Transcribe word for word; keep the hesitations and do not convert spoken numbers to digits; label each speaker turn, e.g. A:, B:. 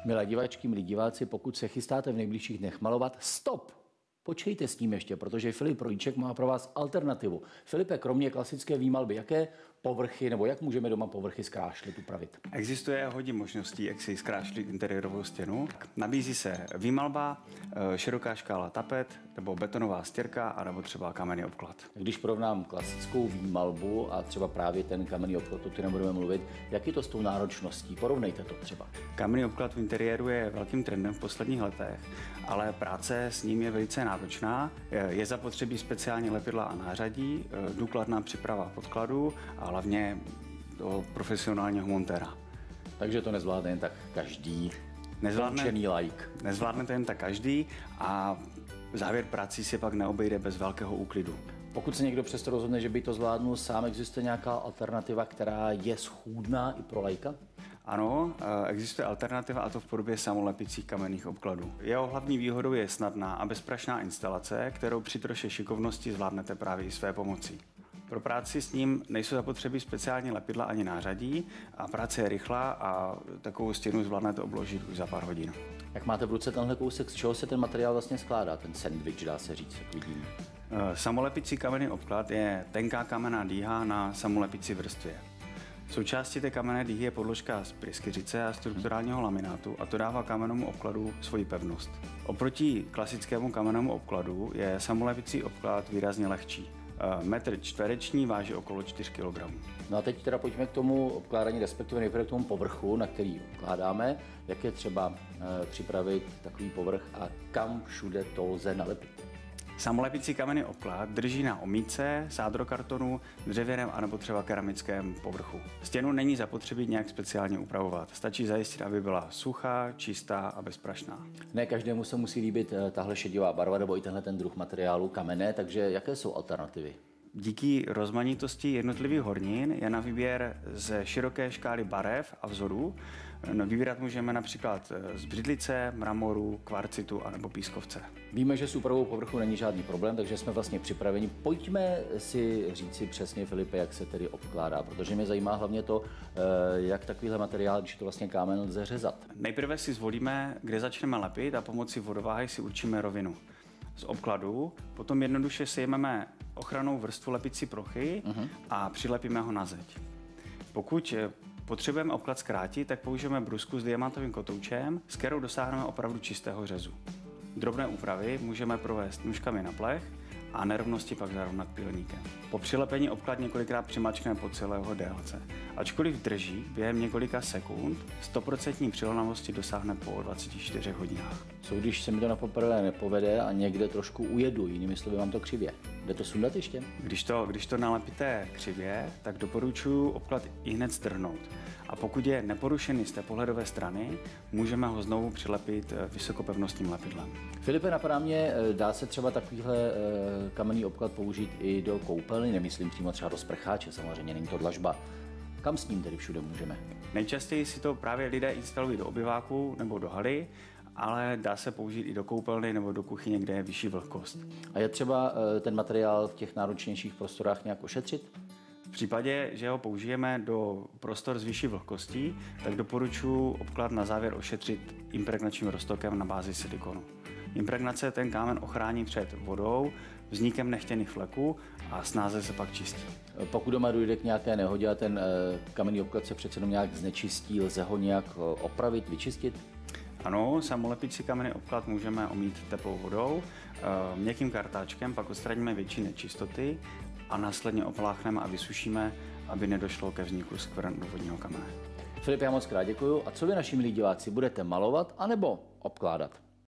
A: Milé diváčky, milí diváci, pokud se chystáte v nejbližších dnech malovat, stop! Počkejte s tím ještě, protože Filip Rolíček má pro vás alternativu. Filipe, kromě klasické výmalby, jaké povrchy nebo jak můžeme doma povrchy zkrášlit, upravit?
B: Existuje hodně možností, jak si zkrášlit interiérovou stěnu. Nabízí se výmalba, široká škála tapet, nebo betonová stěrka, anebo třeba kamenný obklad.
A: Když porovnám klasickou výmalbu a třeba právě ten kamenný obklad, o kterém budeme mluvit, jak je to s tou náročností? Porovnejte to třeba.
B: Kamenný obklad v interiéru je velkým trendem v posledních letech, ale práce s ním je velice náročná. Je zapotřebí speciální lepidla a nářadí, důkladná příprava podkladu a hlavně do profesionálního montéra.
A: Takže to nezvládne jen tak každý
B: nezvládne,
A: like.
B: Nezvládne to jen tak každý a závěr prací se pak neobejde bez velkého úklidu.
A: Pokud se někdo přesto rozhodne, že by to zvládnul sám, existuje nějaká alternativa, která je schůdná i pro laika?
B: Ano, existuje alternativa, a to v podobě samolepicích kamenných obkladů. Jeho hlavní výhodou je snadná a bezprašná instalace, kterou při troše šikovnosti zvládnete právě i své pomocí. Pro práci s ním nejsou zapotřebí speciální lepidla ani nářadí a práce je rychlá a takovou stěnu zvládnete obložit už za pár hodin.
A: Jak máte v ruce tenhle kousek, z čeho se ten materiál vlastně skládá, ten sandwich, dá se říct, jak vidíme?
B: Samolepicí kamenný obklad je tenká kamenná dýha na samolepicí vrstvě. Součástí té kamenné dýhy je podložka z pryskyřice a strukturálního laminátu a to dává kamennému obkladu svoji pevnost. Oproti klasickému kamennému obkladu je samolepicí obklad výrazně lehčí. Metr čtvereční váží okolo čtyři kilogramy.
A: No a teď teda pojďme k tomu obkládání, respektive nejprve k tomu povrchu, na který obkládáme. Jak je třeba e, připravit takový povrch a kam všude to lze nalepit?
B: Samolepicí kamenný obklad drží na omítce, sádrokartonu, dřevěném anebo třeba keramickém povrchu. Stěnu není zapotřebí nějak speciálně upravovat. Stačí zajistit, aby byla suchá, čistá a bezprašná.
A: Ne každému se musí líbit tahle šedivá barva nebo i tenhle ten druh materiálu kamenné, takže jaké jsou alternativy?
B: Díky rozmanitosti jednotlivých hornin je na výběr ze široké škály barev a vzorů. No, vybírat můžeme například z břidlice, mramoru, kvarcitu anebo pískovce.
A: Víme, že s úpravou povrchu není žádný problém, takže jsme vlastně připraveni. Pojďme si říci přesně, Filipe, jak se tedy obkládá, protože mě zajímá hlavně to, jak takovýhle materiál, když to vlastně kámen, lze řezat.
B: Nejprve si zvolíme, kde začneme lepit a pomocí vodováhy si určíme rovinu. Z obkladu potom jednoduše sejmeme ochrannou vrstvu lepicí plochy uh-huh. a přilepíme ho na zeď. Pokud potřebujeme obklad zkrátit, tak použijeme brusku s diamantovým kotoučem, s kterou dosáhneme opravdu čistého řezu. Drobné úpravy můžeme provést nůžkami na plech a nerovnosti pak zarovnat pilníkem. Po přilepení obklad několikrát přimačkneme po celé jeho délce. Ačkoliv drží během několika sekund, sto procent přilnavosti dosáhne po dvaceti čtyřech hodinách.
A: Co když se mi to na poprvé nepovede a někde trošku ujedu, jinými slovy mám to křivě? Jde to sundat ještě?
B: Když to, když to nalepíte křivě, tak doporučuji obklad i hned strhnout. A pokud je neporušený z té pohledové strany, můžeme ho znovu přilepit vysokopevnostním lepidlem.
A: Filipe, napadá mě, dá se třeba takovýhle kamenný obklad použít i do koupelny, nemyslím přímo třeba do sprcháče, samozřejmě není to dlažba. Kam s ním tedy všude můžeme?
B: Nejčastěji si to právě lidé instalují do obyváku nebo do haly, ale dá se použít i do koupelny nebo do kuchyně, kde je vyšší vlhkost.
A: A je třeba ten materiál v těch náročnějších prostorách nějak ošetřit?
B: V případě, že ho použijeme do prostor s vyšší vlhkostí, tak doporučuji obklad na závěr ošetřit impregnačním roztokem na bázi silikonu. Impregnace ten kámen ochrání před vodou, vznikem nechtěných fleků a snáze se pak čistí.
A: Pokud doma dojde k nějaké nehodě a ten kamenný obklad se přece jenom nějak znečistí, lze ho nějak opravit, vyčistit?
B: Ano, samolepicí kamenný obklad můžeme omít teplou vodou, měkkým kartáčkem pak odstraníme větší nečistoty a následně opláchneme a vysušíme, aby nedošlo ke vzniku skvrn do vodního kamene.
A: Filip, já moc krát děkuju. A co vy, naši milí diváci, budete malovat anebo obkládat?